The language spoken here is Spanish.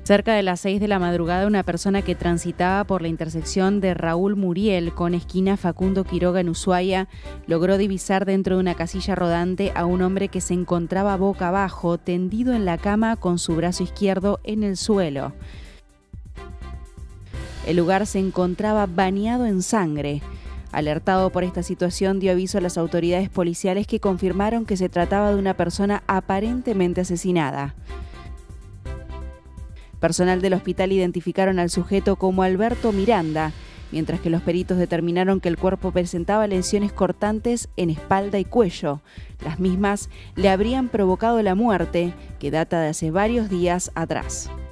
Cerca de las 6 de la madrugada, una persona que transitaba por la intersección de Raúl Muriel con esquina Facundo Quiroga en Ushuaia logró divisar dentro de una casilla rodante a un hombre que se encontraba boca abajo, tendido en la cama con su brazo izquierdo en el suelo. El lugar se encontraba bañado en sangre. Alertado por esta situación, dio aviso a las autoridades policiales, que confirmaron que se trataba de una persona aparentemente asesinada. Personal del hospital identificaron al sujeto como Alberto Miranda, mientras que los peritos determinaron que el cuerpo presentaba lesiones cortantes en espalda y cuello. Las mismas le habrían provocado la muerte, que data de hace varios días atrás.